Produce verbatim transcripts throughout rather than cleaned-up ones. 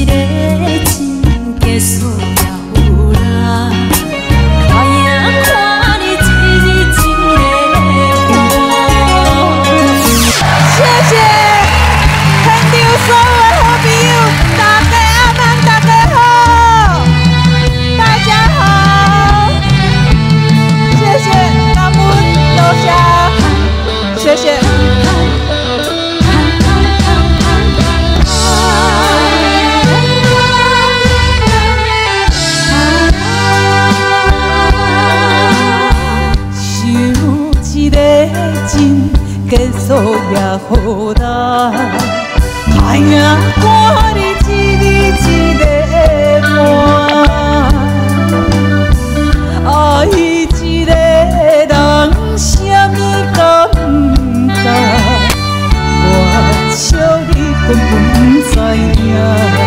一个真结束了有啦，看呀看你一日一个过。 谢谢现场所有的好朋友，大家阿曼，大家好，大家好，谢谢，感恩，多谢，谢谢。 结束也好啦，哎呀，看你一日一个换，爱一个人啥物敢不知，我笑你根本不知影。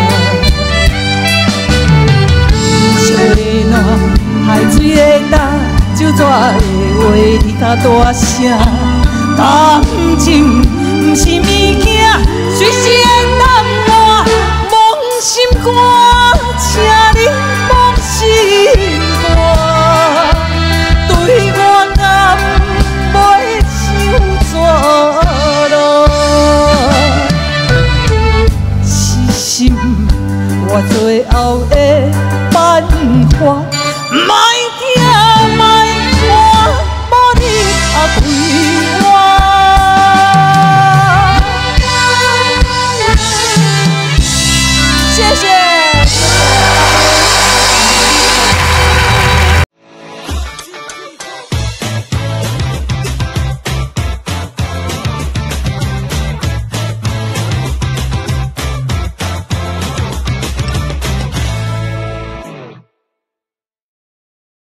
笑的暖，海水的干，酒纸的话你较大声。 感情不是物件，随时会淡忘。梦心肝，请你放心肝，对我敢袂伤绝咯。痴心，我最后的办法，莫惊莫看，无你啊对我。 谢谢。